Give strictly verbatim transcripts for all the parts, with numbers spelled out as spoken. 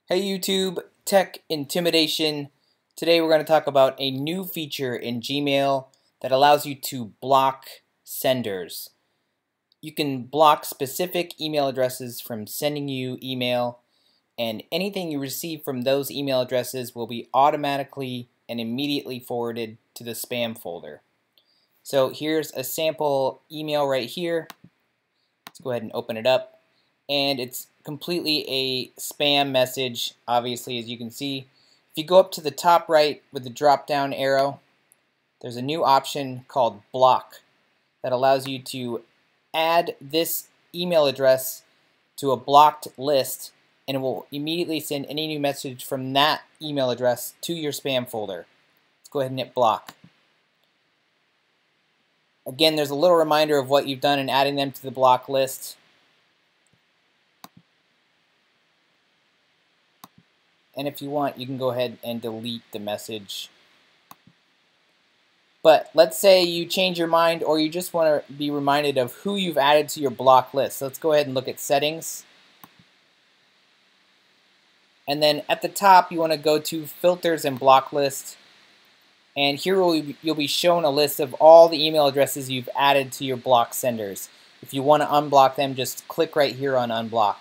Hey YouTube, Tech Intimidation. Today we're going to talk about a new feature in Gmail that allows you to block senders. You can block specific email addresses from sending you email, and anything you receive from those email addresses will be automatically and immediately forwarded to the spam folder. So here's a sample email right here. Let's go ahead and open it up. And it's completely a spam message, obviously, as you can see. If you go up to the top right with the drop down arrow, there's a new option called block that allows you to add this email address to a blocked list, and it will immediately send any new message from that email address to your spam folder. Let's go ahead and hit block. Again, there's a little reminder of what you've done in adding them to the block list. And if you want, you can go ahead and delete the message. But let's say you change your mind, or you just want to be reminded of who you've added to your block list. So let's go ahead and look at settings. And then at the top, you want to go to filters and block list. And here you'll be shown a list of all the email addresses you've added to your block senders. If you want to unblock them, just click right here on unblock.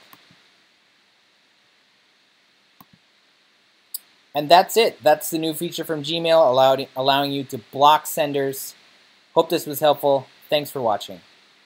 And that's it. That's the new feature from Gmail, allowed, allowing you to block senders. Hope this was helpful. Thanks for watching.